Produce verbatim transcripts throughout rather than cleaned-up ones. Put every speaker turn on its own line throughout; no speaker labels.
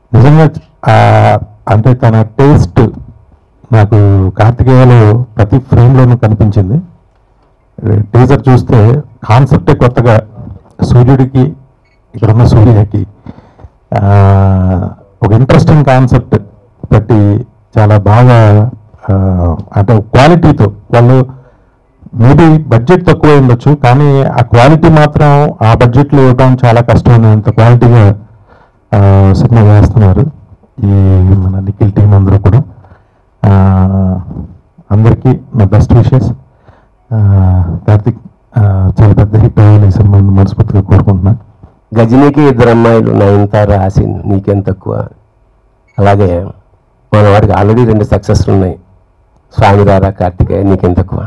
నిజంగా అంటే తన టేస్ట్ నాకు కార్తికేయలో ప్రతి ఫ్రేమ్లోనూ కనిపించింది. టీజర్ చూస్తే కాన్సెప్టే కొత్తగా, సూర్యుడికి ఇక్కడున్న సూర్యకి ఒక ఇంట్రెస్టింగ్ కాన్సెప్ట్ పెట్టి చాలా బాగా అంటే క్వాలిటీతో, వాళ్ళు మేబీ బడ్జెట్ తక్కువ ఉండొచ్చు కానీ ఆ క్వాలిటీ మాత్రం ఆ బడ్జెట్లో ఇవ్వడం చాలా కష్టం. అంత క్వాలిటీగా సినిమా చేస్తున్నారు ఈ మన నిఖిల్ టీం అందరూ కూడా. అందరికీ నా బెస్ట్ విషెస్. కార్తిక్ చాలా పెద్ద హిట్ అవ్వాలి ఈ సినిమా మనస్ఫూర్తిగా కోరుకుంటున్నా.
గజనీకి ఇద్దరు అమ్మాయిలు, నయనతార, హాసిన్, నీకేం తక్కువ. అలాగే మన వాడికి ఆల్రెడీ రెండు సక్సెస్లు ఉన్నాయి, స్వామిరార, కార్తికేయ, నీకేం తక్కువ.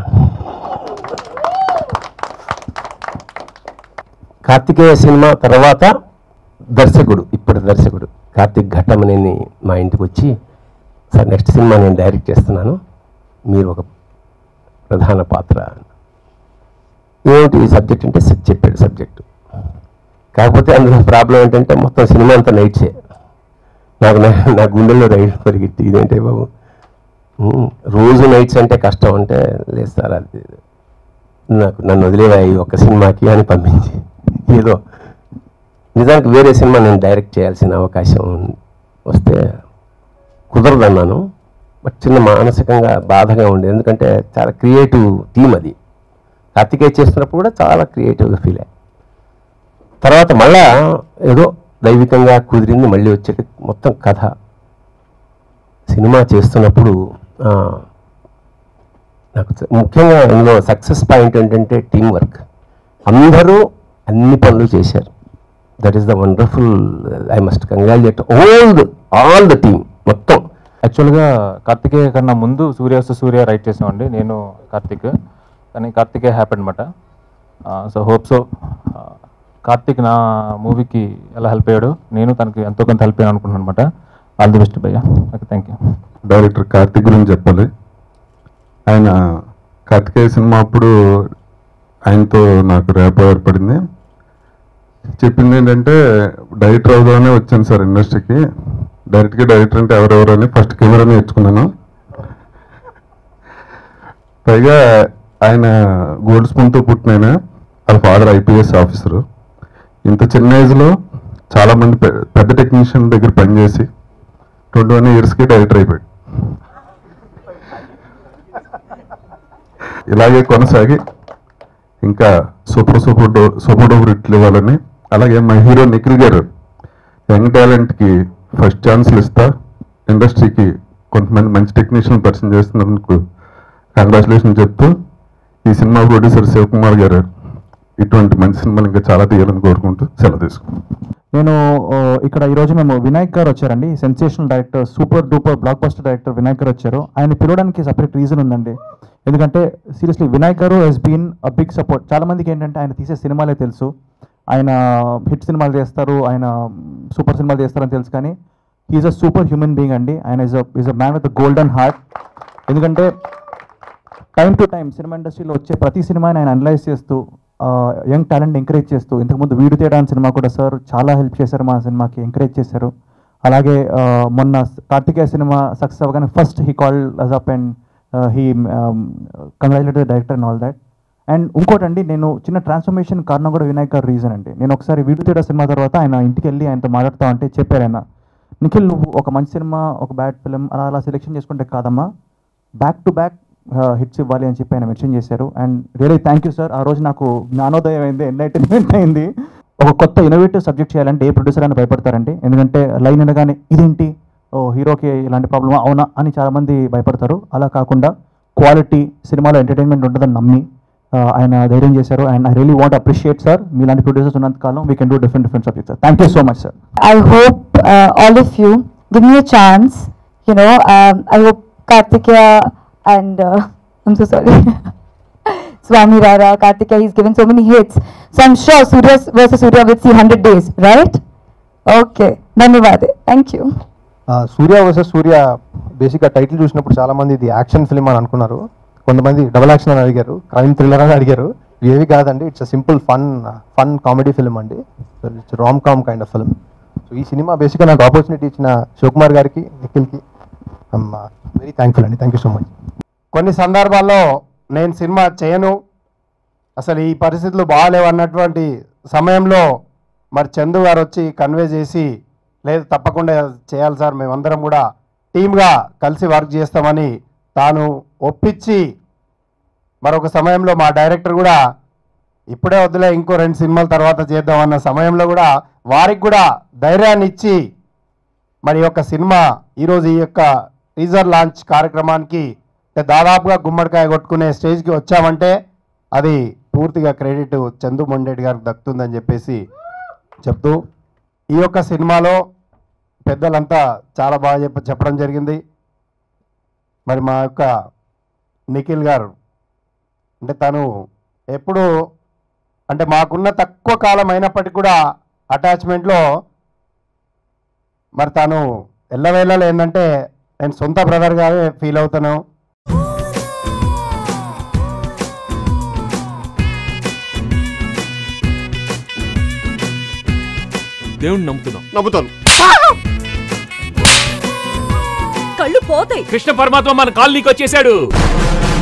కార్తికేయ సినిమా తర్వాత దర్శకుడు, ఇప్పటి దర్శకుడు కార్తిక్ ఘట్టమనేని మా ఇంటికి వచ్చి, సార్ నెక్స్ట్ సినిమా నేను డైరెక్ట్ చేస్తున్నాను, మీరు ఒక ప్రధాన పాత్ర. ఏమిటి ఈ సబ్జెక్ట్ అంటే చెప్పాడు సబ్జెక్టు. కాకపోతే అందులో ప్రాబ్లం ఏంటంటే మొత్తం సినిమా అంతా నైట్సే. నాకు నా గుండెల్లో రైడ్ పరిగెత్తి, ఇదేంటే బాబు రోజు నైట్స్ అంటే కష్టం అంటే, లేదు సార్ అది నాకు నన్ను వదిలేవాయి ఒక సినిమాకి అని పంపించి, ఏదో నిజానికి వేరే సినిమా నేను డైరెక్ట్ చేయాల్సిన అవకాశం వస్తే కుదరదన్నాను. బట్ చిన్న మానసికంగా బాధగా ఉండేది, ఎందుకంటే చాలా క్రియేటివ్ టీం అది. కార్తికేయ చేస్తున్నప్పుడు కూడా చాలా క్రియేటివ్గా ఫీల్ అయ్యాయి. తర్వాత మళ్ళా ఏదో దైవికంగా కుదిరింది, మళ్ళీ వచ్చే మొత్తం కథ. సినిమా చేస్తున్నప్పుడు నాకు ముఖ్యంగా ఇందులో సక్సెస్ పాయింట్ ఏంటంటే టీం వర్క్. అందరూ అన్ని పనులు చేశారు. That is the wonderful. I must congratulate all the all the team మొత్తం.
యాక్చువల్గా కార్తికేయ కన్నా ముందు సూర్య వస్తు సూర్య రైట్ చేసామండి, నేను కార్తిక్. కానీ కార్తికేయ హ్యాపీ అనమాట. సో హోప్ సో కార్తిక్ నా మూవీకి ఎలా హెల్ప్ అయ్యాడు, నేను తనకి ఎంతో కొంత హెల్ప్ అయ్యాను అనుకుంటున్నాను అనమాట. ఆల్ ది బెస్ట్ భయ్యా. Okay, thank you.
Director Karthik గురించి చెప్పాలి. ఆయన కార్తికేయ సినిమా అప్పుడు ఆయనతో నాకు ర్యాపో ఏర్పడింది. చెప్పింది ఏంటంటే, డైరెక్టర్ అవుదామనే వచ్చాను సార్ ఇండస్ట్రీకి. డైరెక్ట్గా డైరెక్టర్ అంటే ఎవరెవరు అని ఫస్ట్ కెమెరా నేర్చుకున్నాను. పైగా ఆయన గోల్డ్ స్పూన్తో పుట్టిన వాళ్ళ ఫాదర్ ఐపీఎస్ ఆఫీసరు. ఇంత చిన్న ఏజ్లో చాలామంది పెద్ద టెక్నీషియన్ దగ్గర పనిచేసి ట్వంటీ వన్ ఇయర్స్కి డైరెక్టర్ అయిపోయాడు. ఇలాగే కొనసాగి ఇంకా సూపర్ సూపర్ డో సూపర్ డూపర్ హిట్లు ఇవ్వాలని. అలాగే మా హీరో నిఖిల్ గారు యంగ్ టాలెంట్కి ఫస్ట్ ఛాన్స్లు ఇస్తా, ఇండస్ట్రీకి కొంతమంది మంచి టెక్నీషియన్ పరిచయం చేస్తున్నందుకు కంగ్రాచులేషన్ చెప్తూ, ఈ సినిమా ప్రొడ్యూసర్ శివకుమార్ గారు ఇటువంటి మంచి సినిమాలు ఇంకా చాలా తీయాలని కోరుకుంటూ సెలవు తీసుకుంటాం.
నేను ఇక్కడ ఈరోజు మేము వినాయక్ గారు వచ్చారండి, sensational director, super duper blockbuster director Vinayak గారు వచ్చారు. ఆయన పిలవడానికి సపరేట్ రీజన్ ఉందండి. ఎందుకంటే సీరియస్లీ వినాయక్ గారు he's been a big support. చాలామందికి ఏంటంటే ఆయన తీసే సినిమాలే తెలుసు, ఆయన హిట్ సినిమాలు చేస్తారు, ఆయన సూపర్ సినిమాలు చేస్తారని తెలుసు, కానీ he is a super human being అండి. ఆయన is a is a man with a golden heart. ఎందుకంటే టైం టు టైం సినిమా ఇండస్ట్రీలో వచ్చే ప్రతి సినిమాని ఆయన అనలైజ్ చేస్తూ, యంగ్ టాలెంట్ ఎంకరేజ్ చేస్తూ, ఇంతకుముందు వీడు తేడా అని సినిమా కూడా సార్ చాలా హెల్ప్ చేశారు, మా సినిమాకి ఎంకరేజ్ చేశారు. అలాగే మొన్న కార్తికేయ సినిమా సక్సెస్ అవ్వగానే first he call us up and he congratulated director and all that. And ఇంకోటండి, నేను చిన్న ట్రాన్స్ఫర్మేషన్ కారణం కూడా వినాయక్ గారు రీజన్ అండి. నేను ఒకసారి వీడు తేడా సినిమా తర్వాత ఆయన ఇంటికి వెళ్ళి ఆయనతో మాట్లాడుతూ అంటే చెప్పారు ఆయన, నిఖిల్ నువ్వు ఒక మంచి సినిమా ఒక బ్యాడ్ ఫిలిం అలా అలా సెలెక్షన్ చేసుకుంటే కాదమ్మా, బ్యాక్ టు బ్యాక్ హిట్స్ ఇవ్వాలి అని చెప్పి ఆయన మెన్షన్ చేశారు. And really thank you sir. ఆ రోజు నాకు జ్ఞానోదయం అయింది, ఎంటర్టైన్మెంట్ అయింది. ఒక కొత్త ఇన్నోవేటివ్ సబ్జెక్ట్ చేయాలంటే ఏ ప్రొడ్యూసర్ అని భయపడతారండి, ఎందుకంటే లైన్ అనగానే ఇదేంటి ఓ హీరోకి ఇలాంటి ప్రాబ్లమ్ అవునా అని చాలామంది భయపడతారు. అలా కాకుండా క్వాలిటీ సినిమాలో ఎంటర్టైన్మెంట్ ఉంటుందని నమ్మి ఆయన ధైర్యం చేశారు. And I really want appreciate sir, మీలాంటి ప్రొడ్యూసర్స్ ఉన్నంత కాలం we can do different different subjects sir. Thank you so much sir.
I hope all of you give me a chance, you know. I hope Kartikeya and uh, I'm so sorry Swami Rara, Kartikeya, he's given so many hits, so I'm sure Surya versus Surya will see one hundred days, right? Okay, dhanyawad, thank you.
uh, Surya versus Surya బేసిక్గా title చూసినప్పుడు చాలా మంది ఇది action film అని అనుకున్నారు, కొంతమంది double action అని అడిగారు, క్రైమ్ థ్రిల్లర్ అని అడిగారు. ఏవి కాదండి, it's a simple fun fun comedy film అండి. It's rom com kind of film. So ఈ సినిమా బేసిక్గా నాకు ఆపర్చునిటీ ఇచ్చిన శివకుమార్ గారికి, నిఖిల్కి వెరీ థ్యాంక్ఫుల్ అండి. Thank you so much.
కొన్ని సందర్భాల్లో నేను సినిమా చేయను, అసలు ఈ పరిస్థితులు బాగాలేవు అన్నటువంటి సమయంలో మరి చందు గారు వచ్చి కన్వే చేసి, లేదు తప్పకుండా చేయాలి సార్, మేమందరం కూడా టీమ్గా కలిసి వర్క్ చేస్తామని తాను ఒప్పించి, మరొక సమయంలో మా డైరెక్టర్ కూడా ఇప్పుడే వద్దులే ఇంకో రెండు సినిమాల తర్వాత చేద్దామన్న సమయంలో కూడా వారికి కూడా ధైర్యాన్ని ఇచ్చి మరి యొక్క సినిమా ఈరోజు ఈ యొక్క టీజర్ లాంచ్ కార్యక్రమానికి దాదాపుగా గుమ్మడికాయ కొట్టుకునే స్టేజ్కి వచ్చామంటే అది పూర్తిగా క్రెడిట్ చందు మొండేటి గారికి దక్కుతుందని చెప్పేసి చెప్తూ, ఈ యొక్క సినిమాలో పెద్దలంతా చాలా బాగా చెప్ప చెప్పడం జరిగింది. మరి మా యొక్క నిఖిల్ గారు అంటే తను ఎప్పుడు అంటే మాకున్న తక్కువ కాలం అయినప్పటికీ కూడా అటాచ్మెంట్లో మరి తను ఎల్లవేళలో ఏంటంటే నేను సొంత బ్రదర్గానే ఫీల్ అవుతాను.
దేవుణ్ణి నమ్ముతున్నాం.
నమ్ముతాను.
కళ్ళు పోతాయి.
కృష్ణ పరమాత్మ మన కాలనీకి వచ్చేసాడు.